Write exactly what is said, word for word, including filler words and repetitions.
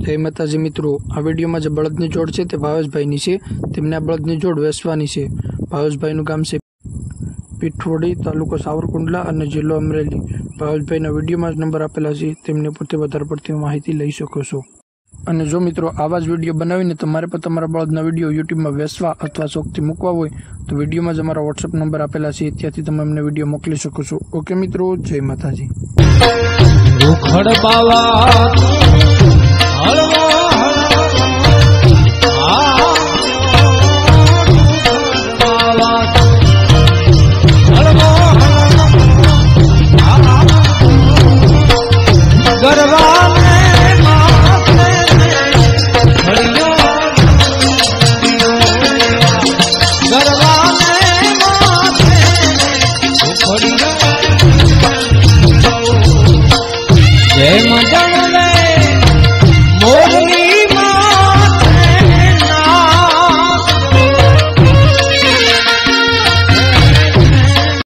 जय माताजी मित्रों, आ विडियो में जो बळदनी जोड़ है ते भावेशभाई है। तेमने आ बळदनी जोड़ वेचवानी है। भावेशभाई गाम से पीठवड़ी, तालुको सावरकुंडला और जिल्लो अमरेली। भावेशभाई विडियो में नंबर आपेला है, तेमने पोते वधारे पड़ती माहिती लई शको छो। અને જો મિત્રો આવા જ વિડીયો બનાવીને તમારે પણ તમારા બળદના વિડીયો યુટ્યુબમાં વેચવા અથવા શોખથી મૂકવા હોય તો વિડીયોમાં જ અમારા વોટ્સએપ નંબર આપેલા છે, ત્યાંથી તમે અમને વિડીયો મોકલી શકો છો। ઓકે મિત્રો, જય માતાજી।